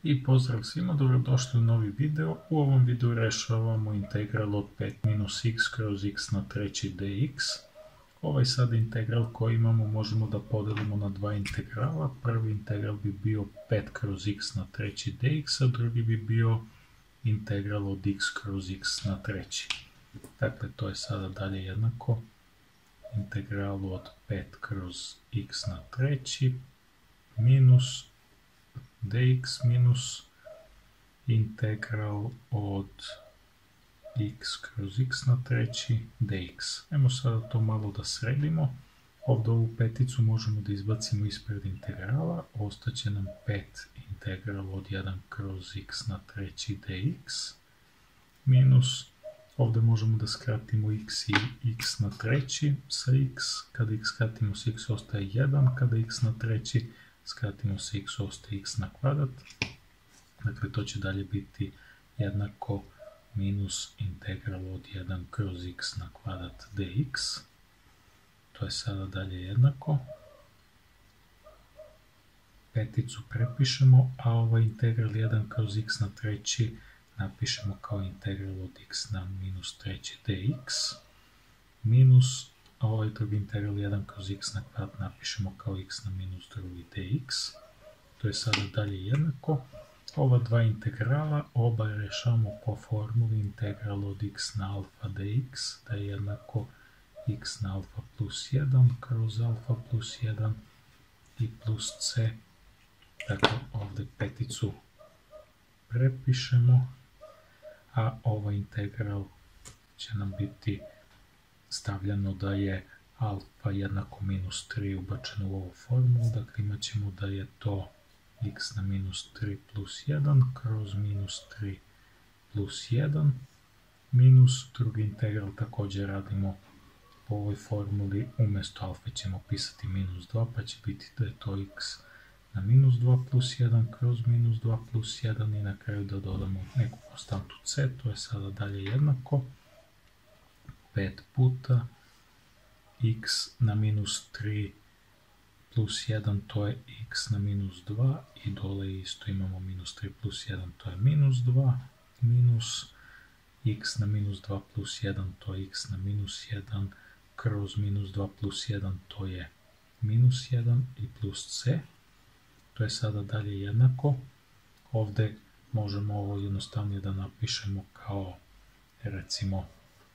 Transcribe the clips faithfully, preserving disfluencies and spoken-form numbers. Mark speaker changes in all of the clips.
Speaker 1: I pozdrav svima, dobrodošli u novi video. U ovom videu rešavamo integral od pet minus x kroz x na treći dx. Ovaj sad integral koji imamo možemo da podelimo na dva integrala. Prvi integral bi bio pet kroz x na treći dx, a drugi bi bio integral od x kroz x na treći. Dakle, to je sada dalje jednako integralu od pet kroz x na treći minus dx minus integral od x kroz x na treći dx. Ajmo sada to malo da sredimo. Ovdje ovu peticu možemo da izbacimo ispred integrala. Ostaće nam pet integral od jedan kroz x na treći dx minus, ovdje možemo da skratimo x i x na treći sa x. Kada x skratimo s x ostaje jedan, kada x na treći skratimo se x, ostaje x na kvadrat. Dakle, to će dalje biti jednako minus integral od jedan kroz x na kvadrat dx. To je sada dalje jednako. Peticu prepišemo, a ovaj integral jedan kroz x na treći napišemo kao integral od x na minus treći dx. Minus, a ovaj drugi integral jedan kroz x na kvadrat napišemo kao x na minus drugi dx. To je sada dalje jednako. Ova dva integrala oba rešavamo po formuli integral od x na alfa dx, da je jednako x na alfa plus jedan kroz alfa plus jedan i plus c. Dakle, ovdje peticu prepišemo, a ovaj integral će nam biti stavljeno da je alfa jednako minus tri ubačeno u ovu formulu. Dakle, imat ćemo da je to x na minus tri plus jedan kroz minus tri plus jedan minus drugi integral također radimo po ovoj formuli, umjesto alfa ćemo pisati minus dva, pa će biti da je to x na minus dva plus jedan kroz minus dva plus jedan i na kraju da dodamo neku konstantu c. To je sada dalje jednako pet puta x na minus tri plus jedan, to je x na minus dva, i dole isto imamo minus tri plus jedan, to je minus dva, minus x na minus dva plus jedan, to je x na minus jedan, kroz minus dva plus jedan, to je minus jedan i plus c. To je sada dalje jednako. Ovdje možemo ovo jednostavnije da napišemo kao recimo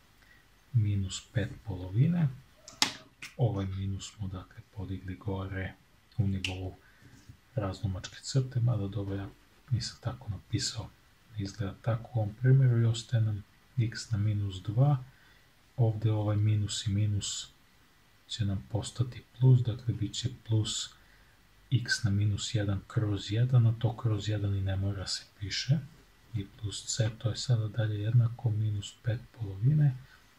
Speaker 1: minus pet polovine. Ovaj minus smo dakle podigli gore u nivou razlomačke crte, mada dobro, ja nisam tako napisao, izgleda tako u ovom primjeru, i ostaje nam x na minus dva. Ovdje ovaj minus i minus će nam postati plus, dakle bit će plus x na minus jedan kroz jedan, a to kroz jedan i ne mora se piše, i plus c. To je sada dalje jednako minus pet polovine,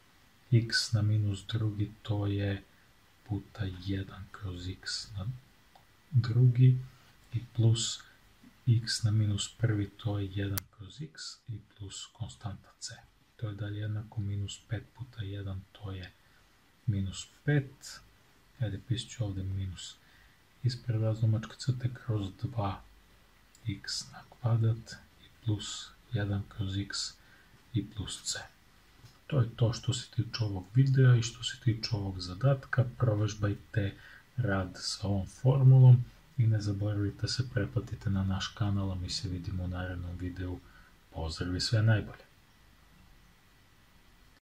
Speaker 1: x na minus drugi, to je puta jedan kroz x na drugi, i plus x na minus prvi, to je jedan kroz x i plus konstanta c. To je dalje jednako minus pet puta jedan, to je minus pet. Ajde, pisat ću ovdje minus ispred razlomačke crte kroz dva x na kvadrat i plus jedan kroz x i plus c. To je to što se tiče ovog videa i što se tiče ovog zadatka. Provežbajte rad sa ovom formulom i ne zaboravite se pretplatiti na naš kanal, a mi se vidimo u narednom videu. Pozdrav i sve najbolje!